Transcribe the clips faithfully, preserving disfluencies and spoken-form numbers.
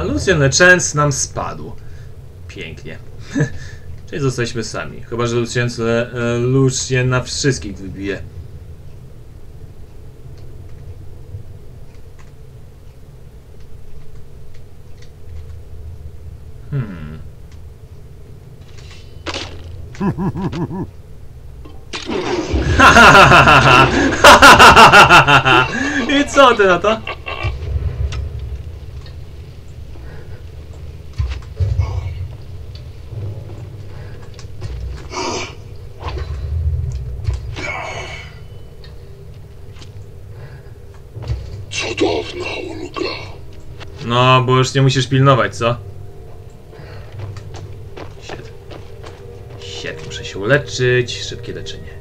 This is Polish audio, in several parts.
A Lucien Lechance nam spadł. Pięknie. Czyli zostaliśmy sami. Chyba że Lucien, Lucien na wszystkich wybije. Hmm. I co ty na to? Cudowna ulga. No, bo już nie musisz pilnować, co? Shit. Shit, muszę się uleczyć. Szybkie leczenie.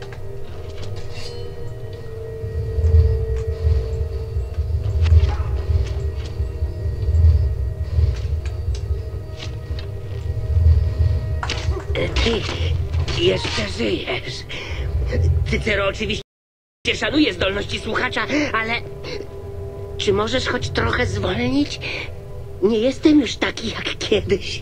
Ty jeszcze żyjesz. Cycero oczywiście szanuje zdolności słuchacza, ale... Czy możesz choć trochę zwolnić? Nie jestem już taki jak kiedyś.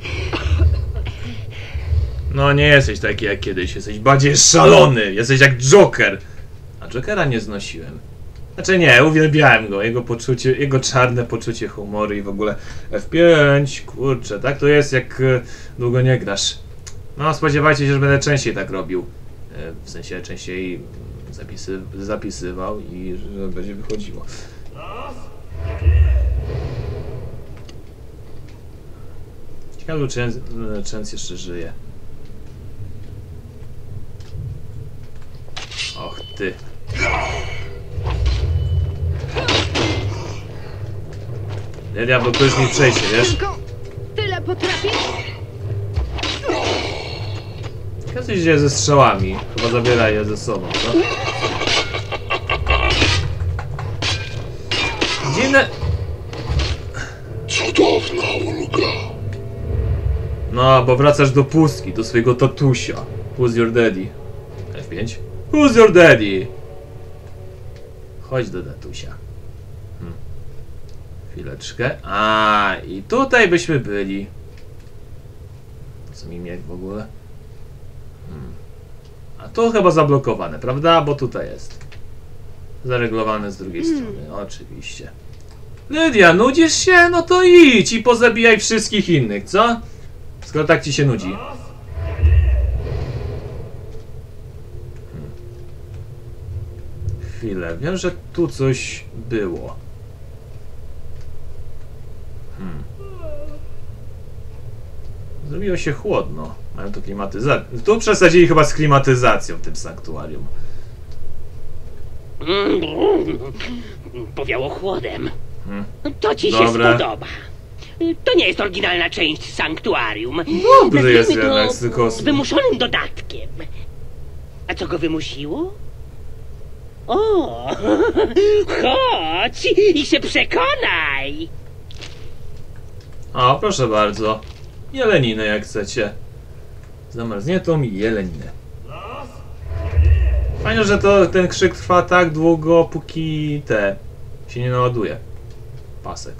No nie jesteś taki jak kiedyś, jesteś bardziej szalony, jesteś jak Joker. A Jokera nie znosiłem. Znaczy nie, uwielbiałem go, jego poczucie, jego czarne poczucie humoru i w ogóle F pięć, kurczę, tak to jest jak długo nie grasz. No spodziewajcie się, że będę częściej tak robił. W sensie częściej zapisy, zapisywał i że będzie wychodziło. Ciekawe, czy Lechance jeszcze żyje. Och ty. Lidia, blokujesz mi przejście, wiesz? Tylko tyle potrafisz? Co się dzieje ze strzałami? Chyba zabieraj je ze sobą, co? Dziwne... Cudowna ulga. No, bo wracasz do pustki, do swojego tatusia. Who's your daddy? F pięć. Who's your daddy? Chodź do tatusia. Hmm. Chwileczkę. A, i tutaj byśmy byli. Co mi mieć w ogóle? Hmm. A to chyba zablokowane, prawda? Bo tutaj jest. Zareglowane z drugiej hmm. strony, oczywiście. Lidia, nudzisz się? No to idź i pozabijaj wszystkich innych, co? Skoro tak ci się nudzi. Hmm. Chwilę, wiem, że tu coś było. Hmm. Zrobiło się chłodno. Mają tu klimatyzację. Tu przesadzili chyba z klimatyzacją w tym sanktuarium. Powiało chłodem. Hmm. To ci Dobre. się spodoba. To nie jest oryginalna część sanktuarium. Dobry jest Nazwijmy jednak, to tylko... wymuszonym dodatkiem. A co go wymusiło? O, chodź i się przekonaj. O, proszę bardzo. Jeleninę jak chcecie. Zamarzniętą jeleninę. Fajnie, że to, ten krzyk trwa tak długo, póki te się nie naładuje. Pasek.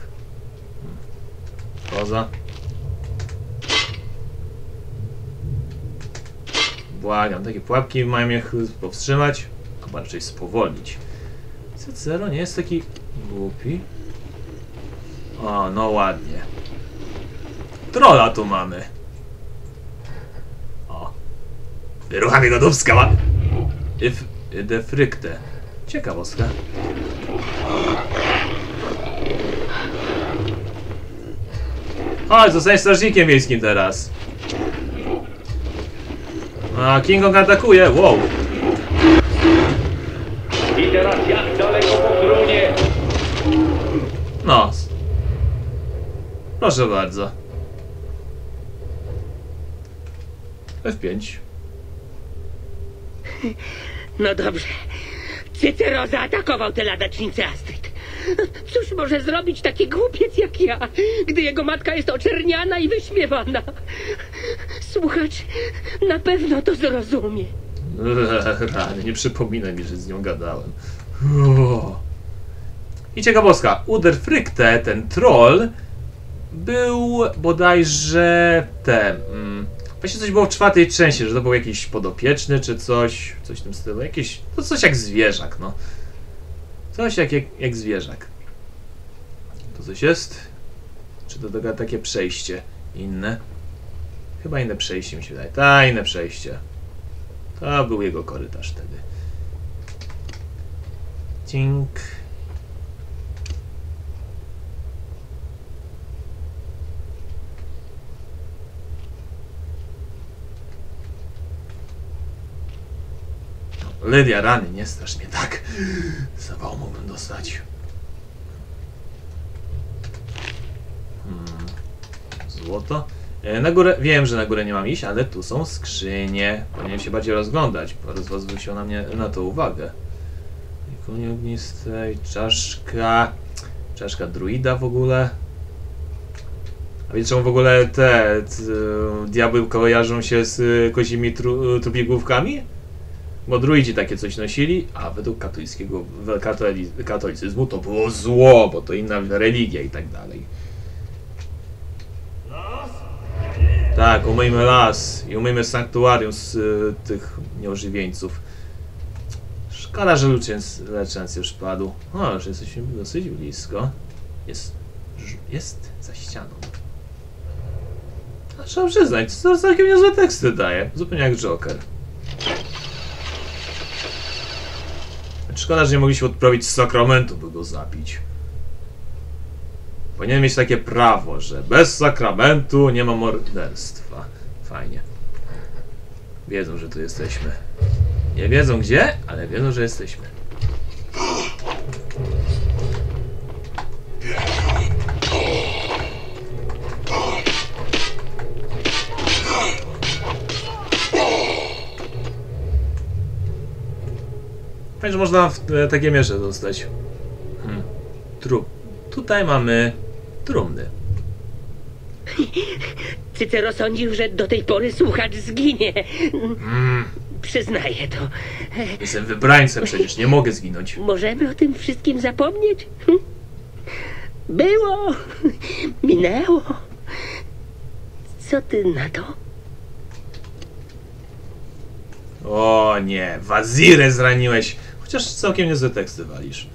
Koza. Błagam, takie pułapki mają mnie powstrzymać, a raczej spowolnić. Cicero nie jest taki głupi. O, no ładnie. Trolla tu mamy. O. Wyruchamy go dubska, ma... If... de frykte. Ciekawostka. Chodź, zostań strażnikiem wiejskim teraz. A King Kong atakuje, wow. I teraz jak daleko po tronie? No. Proszę bardzo. F pięć. No dobrze. Cycero zaatakował tę ladacznicę Astrid. Cóż może zrobić taki głupiec jak ja, gdy jego matka jest oczerniana i wyśmiewana? Słuchacz na pewno to zrozumie. Rany, nie przypomina mi, że z nią gadałem. Uuu. I ciekawostka, Uder Frykte, ten troll, był bodajże te... Mm, właśnie coś było w czwartej części, że to był jakiś podopieczny czy coś, coś w tym stylu, jakieś, no coś jak zwierzak, no. Coś jak, jak, jak zwierzak. To coś jest? Czy to taka, takie przejście inne? Chyba inne przejście mi się wydaje. Ta, inne przejście. To był jego korytarz wtedy. Cink. Lydia, rany, nie strasz mnie tak. Zawał mógłbym dostać. Hmm. Złoto. E, na górę, wiem, że na górę nie mam iść, ale tu są skrzynie. Powinienem się bardziej rozglądać. Parę z was zwróciło na mnie na to uwagę. Konie ognistej, czaszka. Czaszka druida w ogóle. A wiecie czemu w ogóle te, te diabły kojarzą się z kozimi tru, trupigłówkami? Bo druidzi takie coś nosili, a według katolickiego katoli, katolicyzmu to było zło, bo to inna religia i tak dalej. Tak, umyjmy las i umyjmy sanktuarium z y, tych nieożywieńców. Szkoda, że leczens już padł. O, że jesteśmy dosyć blisko. Jest, jest za ścianą. A trzeba przyznać, to całkiem niezłe teksty daje. Zupełnie jak Joker. Szkoda, że nie mogliśmy odprawić z sakramentu, by go zabić. Powinien mieć takie prawo, że bez sakramentu nie ma morderstwa. Fajnie. Wiedzą, że tu jesteśmy. Nie wiedzą gdzie, ale wiedzą, że jesteśmy. Fajnie, że można w e, takie miecze dostać. Hmm. Trup. Tutaj mamy trumny. Cycero sądził, że do tej pory słuchacz zginie. Mm. Przyznaję to. Jestem wybrańcem, przecież nie mogę zginąć. Możemy o tym wszystkim zapomnieć? Hm? Było, minęło. Co ty na to? O nie, Wazirę zraniłeś. Chociaż całkiem niezłe teksty walisz.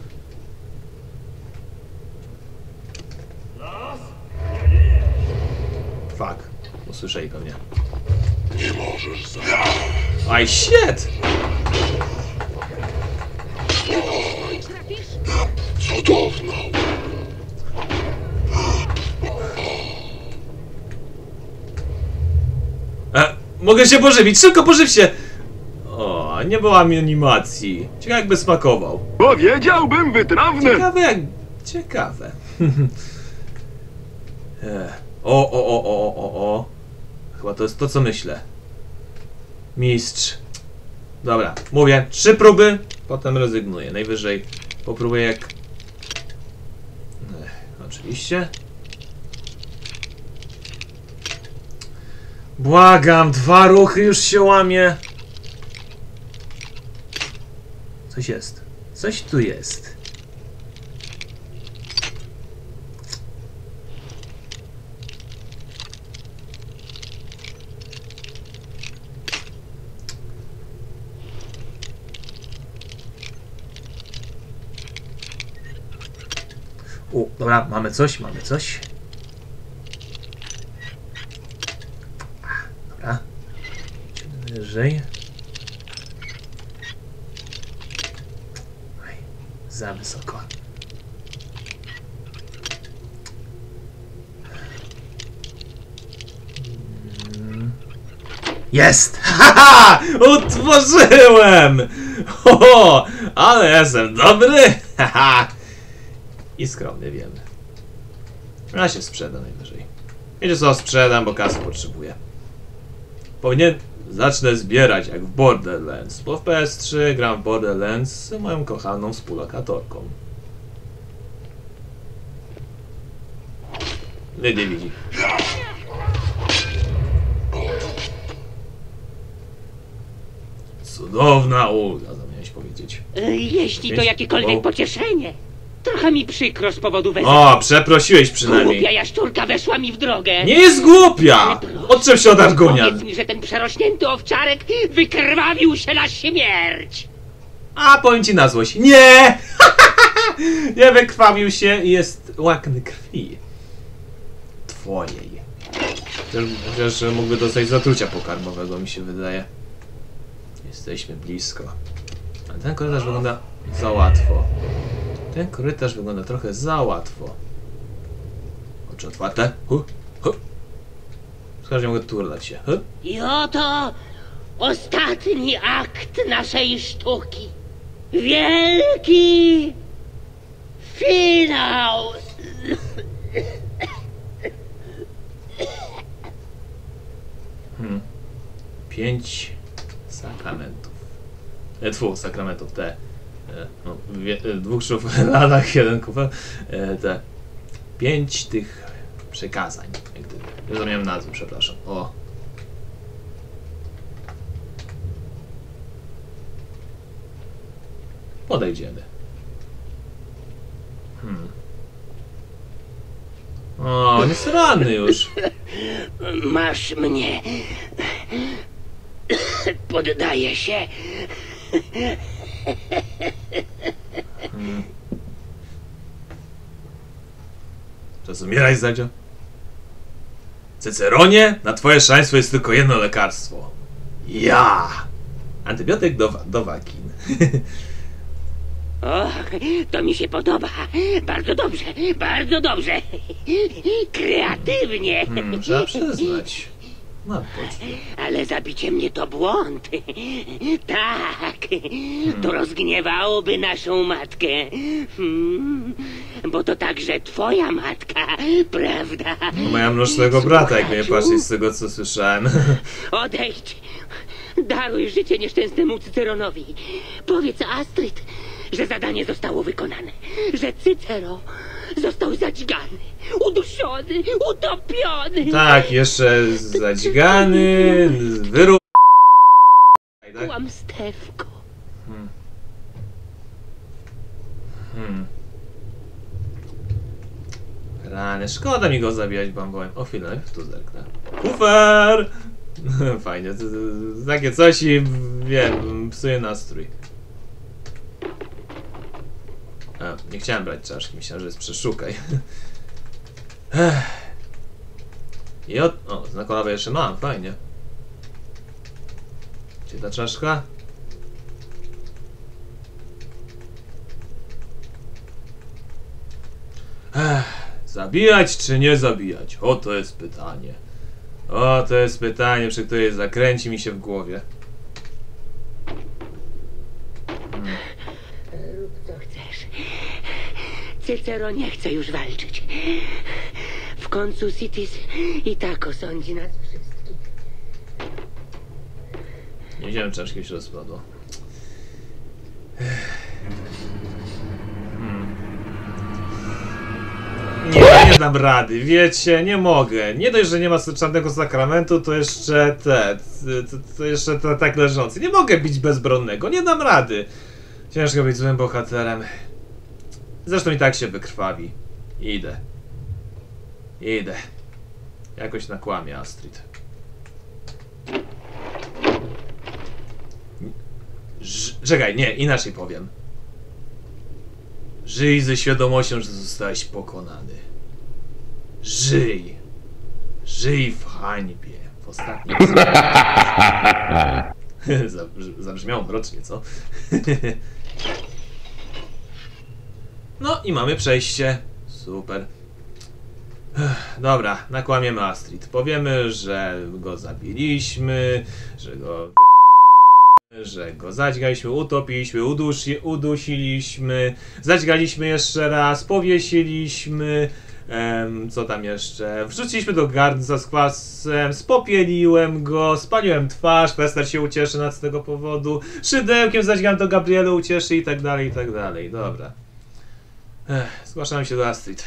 Fuck, usłyszeli pewnie. Nie możesz zabić. I shit! Cudowna. E, mogę się pożywić, szybko pożyw się! O, nie było animacji. Ciekawe jakby smakował. Powiedziałbym wytrawne. Ciekawe jak... Ciekawe. e, o, o, o, o, o, o. Chyba to jest to, co myślę. Mistrz. Dobra, mówię, trzy próby, potem rezygnuję. Najwyżej popróbuję jak... Ech, oczywiście. Błagam, dwa ruchy już się łamie. Coś jest. Coś tu jest. O, dobra, mamy coś, mamy coś. Dobra. Wyżej. Oj, za wysoko. Mm. Jest! Haha! Utworzyłem! Ho, ale jestem dobry! Haha! I skromnie wiemy. A się sprzeda najwyżej. Wiecie co, sprzedam, bo kasy potrzebuję. Powinien... Zacznę zbierać jak w Borderlands, bo w P S trzy gram w Borderlands z moją kochaną współlokatorką. Nie, nie widzi. Cudowna ulga, zamiałeś powiedzieć. Jeśli to jakiekolwiek pocieszenie, Trochę mi przykro z powodu wezwania. O, przeprosiłeś przynajmniej. Głupia jaszczurka weszła mi w drogę. Nie jest głupia! Odczep się od Argonian. Powiedz mi, że ten przerośnięty owczarek wykrwawił się na śmierć. A, powiem ci na złość. Nie! Nie wykrwawił się i jest łakny krwi. Twojej. Chociaż mógłby dostać zatrucia pokarmowego, mi się wydaje. Jesteśmy blisko. Ale ten korytarz wygląda za łatwo. Ten korytarz wygląda trochę za łatwo. Oczy otwarte. Hu, hu. W każdym mogę turlać się. Hu. I oto ostatni akt naszej sztuki. Wielki finał. Hmm. Pięć sakramentów. E, dwóch sakramentów, te. E, no, wie, e, dwóch szufladach, jeden kufel. E, te. Pięć tych przekazań. Jak gdyby. Nie zapomniałem nazwy, przepraszam. O. Podejdziemy. Hmm. O, on jest ranny już. Masz mnie. Poddaję się. Hmm. Czas umierać, Zadzio? Cyceronie, na twoje szaleństwo jest tylko jedno lekarstwo. Ja! Antybiotyk do, do wakin. O, to mi się podoba. Bardzo dobrze, bardzo dobrze. Kreatywnie. Hmm, trzeba przyznać. No, poczekaj. Ale zabicie mnie to błąd. Tak, to rozgniewałoby naszą matkę. Hmm, bo to także twoja matka, prawda? No, moja mrocznego brata, jak mnie patrzeć z tego, co słyszałem. Odejdź. Daruj życie nieszczęsnemu Cyceronowi. Powiedz Astrid, że zadanie zostało wykonane. Że Cycero został zadźgany, uduszony, utopiony. Tak, jeszcze zadźgany, wyrób... Tak? Kłamstewko. Hmm. Hmm. Rany, szkoda mi go zabijać bambałem. O chwilę, tu zerknę. Kufer! Fajnie, to, to, to, takie coś i wiem, psuje nastrój. A, nie chciałem brać czaszki, myślałem, że jest przeszukaj. I od... O, znakowe jeszcze mam, fajnie. Gdzie ta czaszka? Ech, zabijać czy nie zabijać? O, to jest pytanie. O, to jest pytanie, przy której zakręci mi się w głowie. Hmm. Rób co chcesz. Cycero nie chce już walczyć. W końcu Sitis i tak osądzi nas wszystkich. Nie wiedziałem, czaszki się rozpadło. Hmm. Nie, nie dam rady, wiecie, nie mogę. Nie dość, że nie ma żadnego sakramentu, to jeszcze te, to, to jeszcze te, tak leżący. Nie mogę bić bezbronnego, nie dam rady. Ciężko być złym bohaterem. Zresztą i tak się wykrwawi. Idę. Idę. Jakoś nakłamię Astrid. Ż czekaj, nie, inaczej powiem. Żyj ze świadomością, że zostałeś pokonany. Żyj. Żyj w hańbie. W ostatnim zabrzmiało mrocznie, co? No i mamy przejście. Super. Dobra, nakłamiemy Astrid. Powiemy, że go zabiliśmy, że go... że go zadźgaliśmy, utopiliśmy, udusi, udusiliśmy, zadźgaliśmy jeszcze raz, powiesiliśmy, em, co tam jeszcze, wrzuciliśmy do garnca z kwasem, spopieliłem go, spaliłem twarz, Pester się ucieszy nad z tego powodu, szydełkiem zadźgałem do Gabrielu, ucieszy i tak dalej, i tak dalej, dobra. Ech, zgłaszam się do Astrid.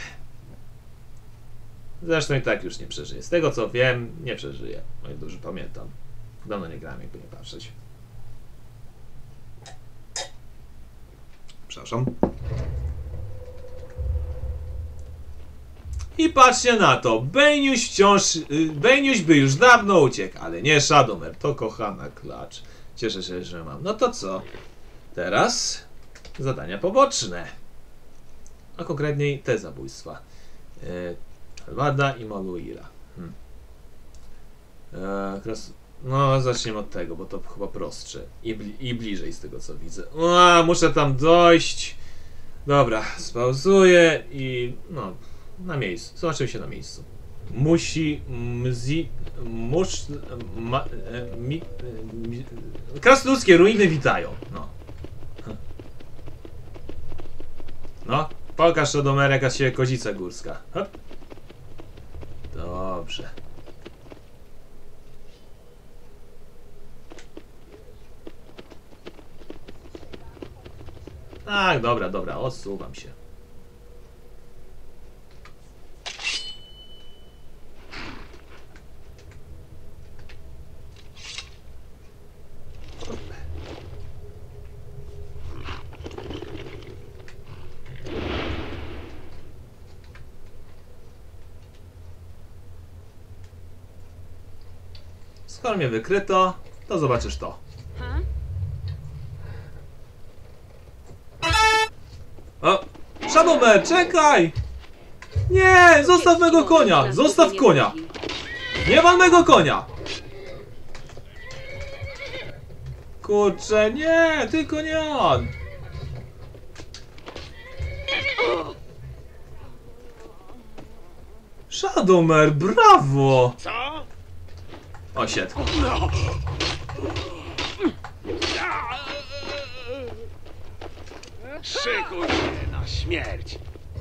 Zresztą i tak już nie przeżyję. Z tego co wiem, nie przeżyję. No i dobrze pamiętam. Dawno nie grałem, jakby nie patrzeć. Przepraszam. I patrzcie na to, Beniuś wciąż, y, Beniuś by już dawno uciekł, ale nie Shadowmer, to kochana klacz. Cieszę się, że mam. No to co? Teraz zadania poboczne. A konkretniej te zabójstwa. Y, Alvada i Maluira. Hmm. E, kras... No, zaczniemy od tego, bo to chyba prostsze. I, bli I bliżej z tego, co widzę. A, muszę tam dojść. Dobra, spauzuję i... no, na miejscu. Zobaczymy się na miejscu. Musi... Mzi... Musz... Ma, e, mi, e, mi, krasnoludzkie ruiny witają. No. No, pokaż to do Mereka się kozica górska. Hop. Dobrze. Tak, dobra, dobra, odsuwam się. Skoro mnie wykryto, to zobaczysz to. O! Shadowmer, czekaj! Nie! Zostaw mego konia! Zostaw konia! Nie mam mego konia! Kurczę, nie! Tylko nie on! Shadowmer, brawo! Co? O, shit. Szykuj się na śmierć.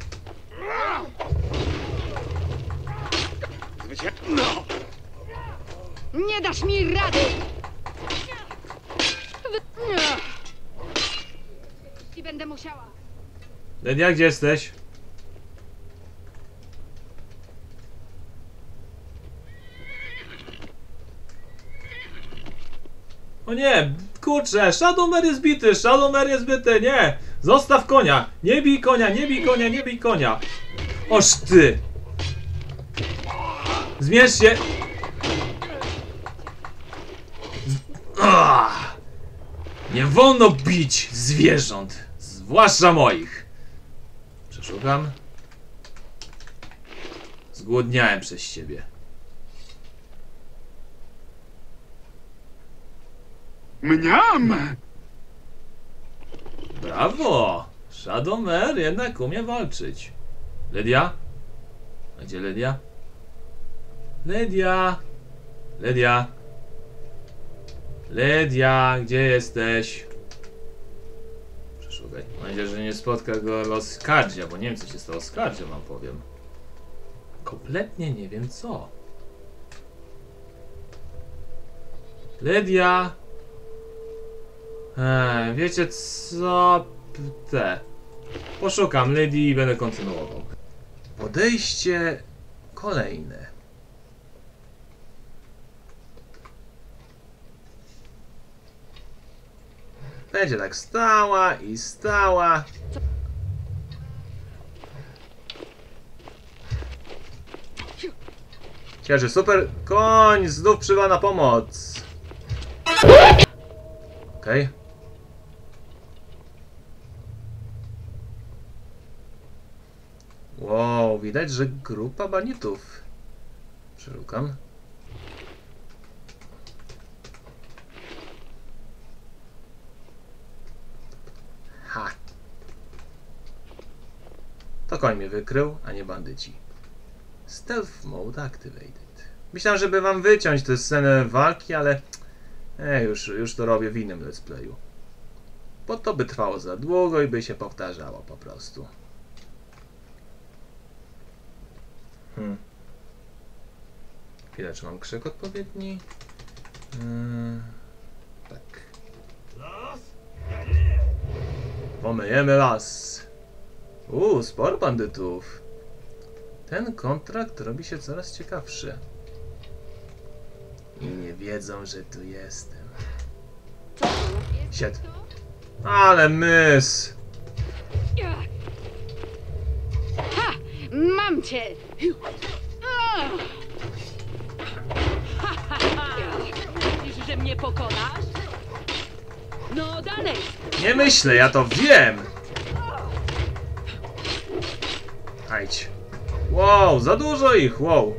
Zwycię... No! Nie dasz mi rady! I będę musiała. Ledia, gdzie jesteś? O nie! Kurczę! Shadowmer jest bity! Shadowmer jest bity! Nie! Zostaw konia! Nie bij konia! Nie bij konia! Nie bij konia! Oż ty! Zmierz się! Z... Ah! Nie wolno bić zwierząt! Zwłaszcza moich! Przeszukam. Zgłodniałem przez ciebie. Mniam! Brawo! Shadowmer jednak umie walczyć. Ledia? A gdzie Ledia? Ledia! Ledia! Ledia, gdzie jesteś? Przeszukaj. Mam nadzieję, że nie spotka go los Kardzia, bo nie wiem, co się stało z Kardziem, wam powiem. Kompletnie nie wiem co. Ledia! Eee, wiecie co? Te. Poszukam Lady i będę kontynuował. Podejście kolejne. Będzie tak stała i stała. Cieszę, super. Koń znów przybywa na pomoc. Okej. Okay. Wow, widać, że grupa banitów. Przeszukam. Ha! To koń mnie wykrył, a nie bandyci. Stealth mode activated. Myślałem, żeby wam wyciąć tę scenę walki, ale... E, już, już to robię w innym let's playu. Bo to by trwało za długo i by się powtarzało po prostu. Hmm. Chwilę, czy mam krzyk odpowiedni? Hmm. Tak. Pomyjemy las. Uuu, sporo bandytów. Ten kontrakt robi się coraz ciekawszy. I nie wiedzą, że tu jestem. Sied. Ale mys! Ha! Mam Mam cię! Ach! Myślisz, że mnie pokonasz? No dalej! Nie myślę, ja to wiem! Ajdź. Wow, za dużo ich, wow.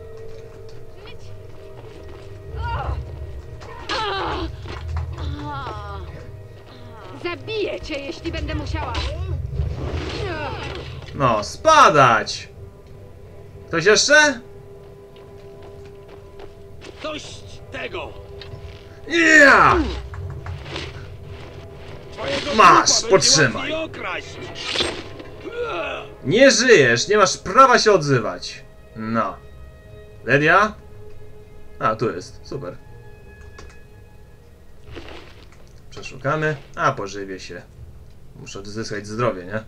Zabiję cię, jeśli będę musiała! No, spadać! Ktoś jeszcze? Dość tego! Ja! Twojego Masz, trupa będzie potrzymaj. łatwiej okraść. Nie żyjesz, nie masz prawa się odzywać. No. Ledia? A, tu jest, super. Przeszukamy, a pożywię się. Muszę odzyskać zdrowie, nie?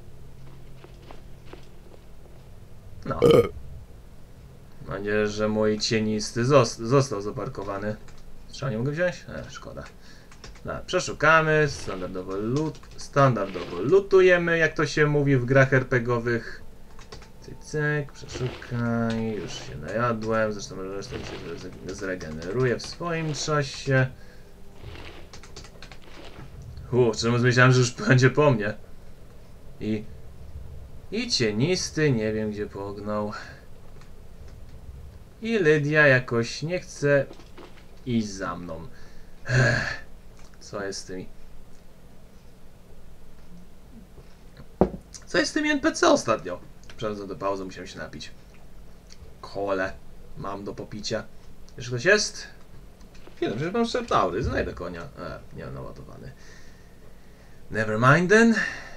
No. Mam nadzieję, że mój cienisty zos został zaparkowany. Trzeba nie mogę wziąć? E, szkoda. No, przeszukamy, standardowo, lut standardowo lutujemy, jak to się mówi w grach er pe gie owych. Cyk, cyk, przeszukaj, już się najadłem, zresztą resztę się zregeneruje w swoim czasie. Uff, czemu myślałem, że już będzie po mnie. I... I cienisty nie wiem gdzie pognął. I Lydia jakoś nie chce iść za mną. Ech, co jest z tymi... Co jest z tymi en pe ce ostatnio? Przechodzę do pauzy, musiałem się napić. Kole mam do popicia. Jeszcze ktoś jest? Chwilę, przecież mam szeptaury, znajdę konia. E, nie, naładowany. Neverminden.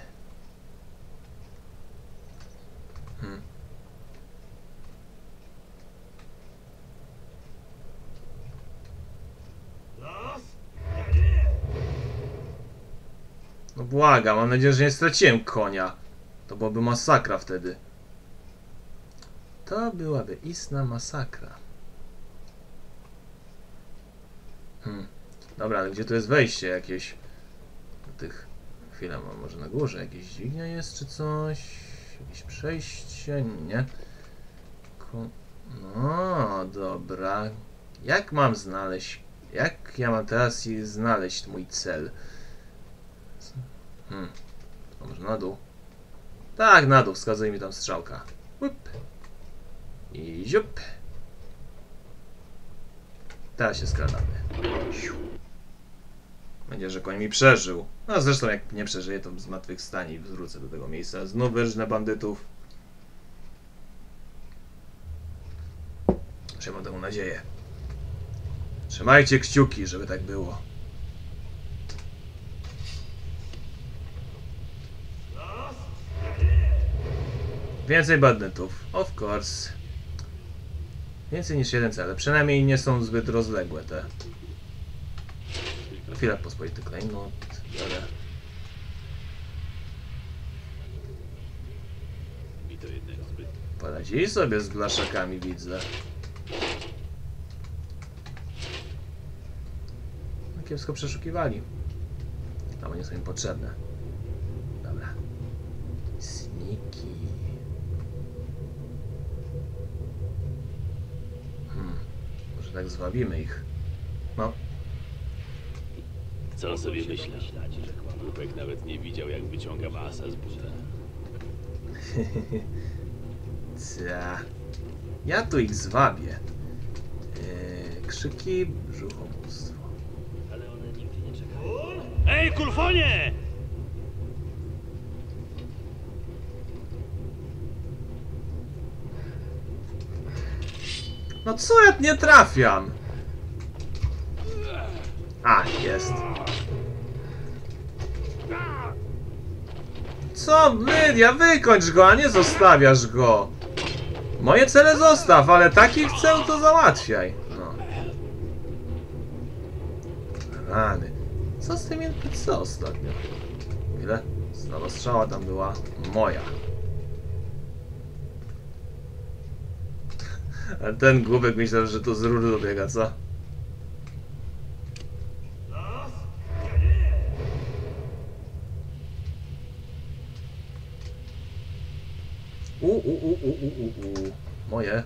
Hmm. No błagam, mam nadzieję, że nie straciłem konia. To byłaby masakra wtedy. To byłaby istna masakra. Hmm. Dobra, ale gdzie tu jest wejście jakieś? Do tych... Chwila, mam może na górze jakieś dźwignia jest czy coś? Jakieś przejście? Nie. Ko... No, dobra. Jak mam znaleźć... Jak ja mam teraz i znaleźć mój cel? Hmm. A może na dół? Tak, na dół. Wskazuje mi tam strzałka. Łup. I ziup. Teraz się skradamy. Będzie, że koń mi przeżył. No zresztą jak nie przeżyje, to zmartwychwstanie i wrócę do tego miejsca. Znów wyrżnę bandytów. Czy mam taką nadzieję. Trzymajcie kciuki, żeby tak było. Więcej bandytów. Of course. Więcej niż jeden cel. Przynajmniej nie są zbyt rozległe te. Chwila, pospolity klejnot. Biorę. Poradzili sobie z blaszakami, widzę. No, kiepsko przeszukiwali. Albo nie są im potrzebne. Dobra. Sniki. Hmm. Może tak zwabimy ich. No. Co sobie myślę? Głupek nawet nie widział, jak wyciągam asa z buta. Cia. Ja tu ich zwabię. Eee, krzyki, brzuchomóstwo. Ale one nigdy nie czekają. Ej, Kulfonie! No co ja nie trafiam? A, jest. Co? Lydia, wykończ go, a nie zostawiasz go. Moje cele zostaw, ale takich cel to załatwiaj. No. Rany. Co z tym en pe ce ostatnio? Ile? Znowu strzała tam była moja. Ale ten głupek myślał, że to z rury dobiega, co? U, u, u, u, u, u, u. Moje.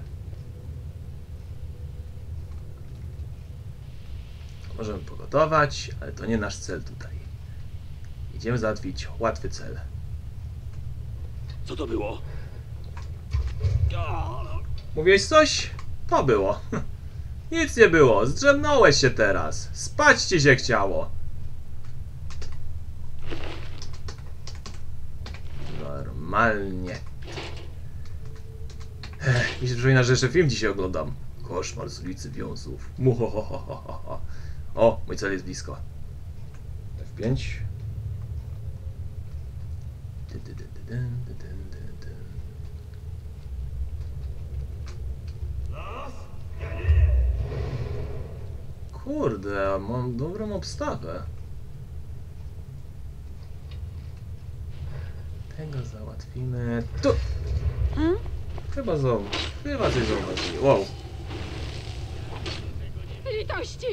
Możemy pogotować, ale to nie nasz cel tutaj. Idziemy załatwić łatwy cel. Co to było? Mówiłeś coś? To było. Nic nie było. Zdrzemnąłeś się teraz. Spać ci się chciało. Normalnie. Ech, mi się przypomina, że jeszcze film dzisiaj oglądam. Koszmar z ulicy Wiązów. Muhohohohoho. O, mój cel jest blisko. F pięć. Dyn, dyn, dyn, dyn, dyn, dyn, dyn. Kurde, mam dobrą obstawę. Tego załatwimy. Tu! Hmm? Chyba znowu. Chyba coś zauważyli. Wow. Litości!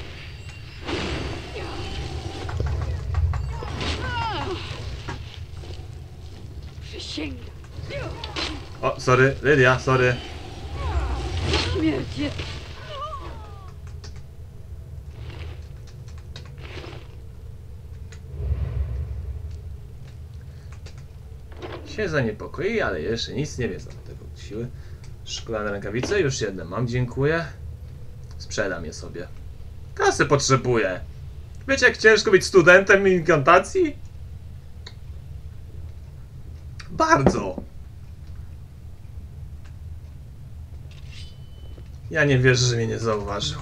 Ah! Przysięgam. O, sorry, Lydia, sorry. Śmierć. Się zaniepokoi, ale jeszcze nic nie wie. Za tego siły. Szklane rękawice, już jedne mam, dziękuję. Sprzedam je sobie. Kasy potrzebuję. Wiecie, jak ciężko być studentem inkantacji? Bardzo. Ja nie wierzę, że mnie nie zauważył.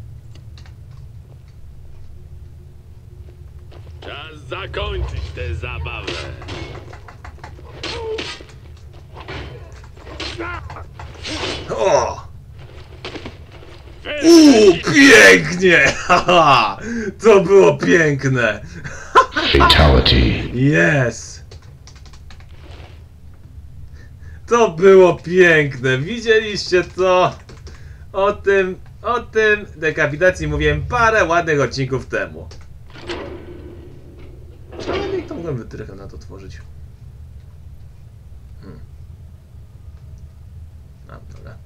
Czas zakończyć tę zabawę. O! Uuu, pięknie! Haha! To było piękne! Fatality. Yes! To było piękne! Widzieliście to? O tym, o tym dekapitacji mówiłem parę ładnych odcinków temu. Ale jak to mogłem wytrychę na to tworzyć? Hmm. No, dobra.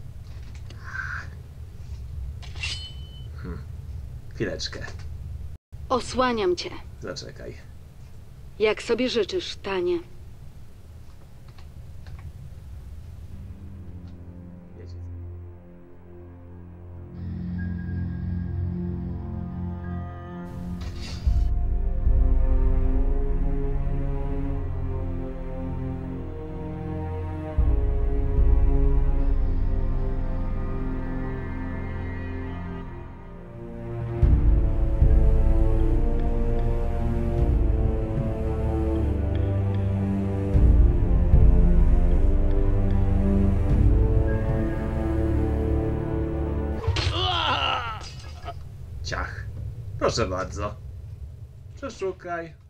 Hmm. Chwileczkę. Osłaniam cię. Zaczekaj. Jak sobie życzysz, Tanie. Wiecie. Ciach. Proszę bardzo. Przeszukaj.